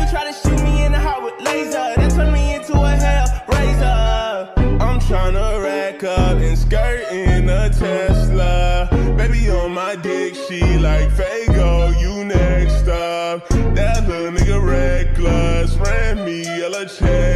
try to shoot me in the heart with laser. That turned me into a hellraiser. I'm tryna rack up and skirt in a Tesla. Baby on my dick, she like Fago, you next up. That little nigga reckless, ran me a check.